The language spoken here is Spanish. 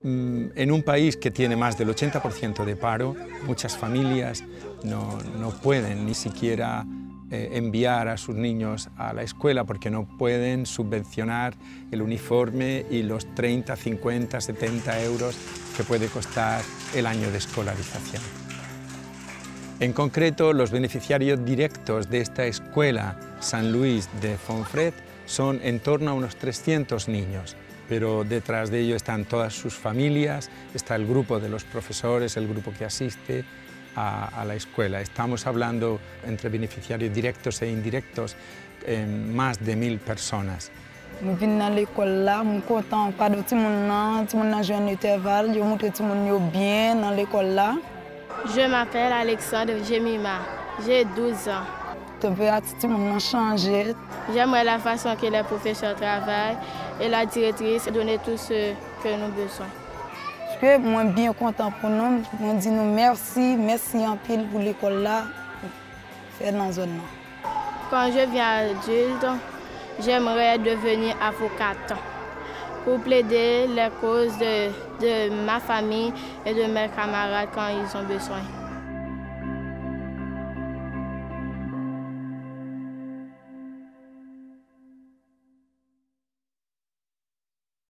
En un país que tiene más del 80% de paro, muchas familias no pueden ni siquiera enviar a sus niños a la escuela porque no pueden subvencionar el uniforme y los 30, 50, 70 euros que puede costar el año de escolarización. En concreto, los beneficiarios directos de esta escuela San Luis de Fonfred son en torno a unos 300 niños, pero detrás de ello están todas sus familias, está el grupo de los profesores, el grupo que asiste a la escuela. Estamos hablando entre beneficiarios directos e indirectos, más de 1000 personas. Je viens à l'école là, je suis content de tout le monde joue un intervalle, je montre tout le monde bien dans l'école là. Je m'appelle Alexandre Jemima, j'ai 12 ans. Tout le monde a changé. J'aimerais la façon que les professeurs travaillent et la directrice donne tout ce que nous avons besoin. Je suis bien content pour nous. On dit nous merci, merci en pile pour l'école là, faire dans la zone. Quand je viens adulte, j'aimerais devenir avocate pour plaider les causes de ma famille et de mes camarades quand ils ont besoin.